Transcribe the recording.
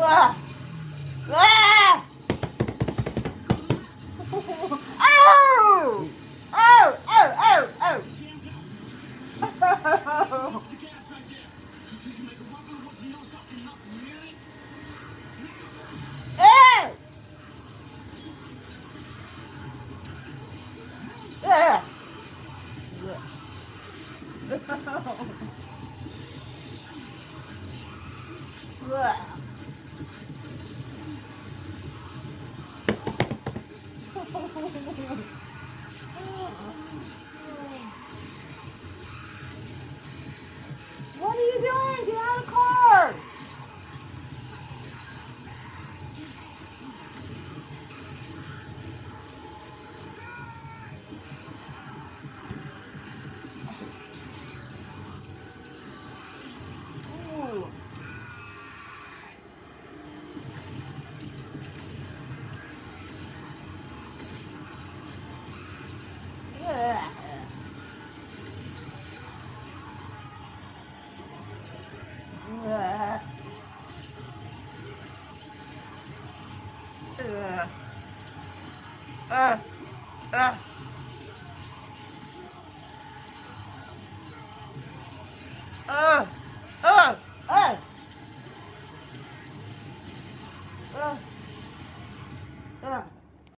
Ah! Ah! Oh! Oh! Oh! Oh! Oh! Oh! Yeah. What are you doing? Get out of the car! Ooh. Yeah. Yeah. Uh. Uh. Uh.